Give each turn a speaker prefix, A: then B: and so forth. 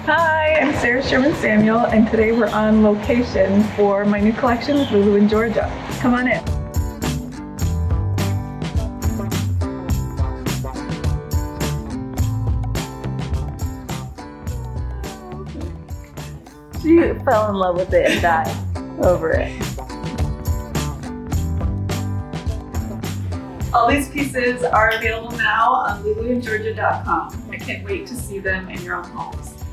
A: Hi, I'm Sarah Sherman Samuel, and today we're on location for my new collection with Lulu in Georgia. Come on in. She fell in love with it and died over it. All these pieces are available now on luluingeorgia.com. I can't wait to see them in your own homes.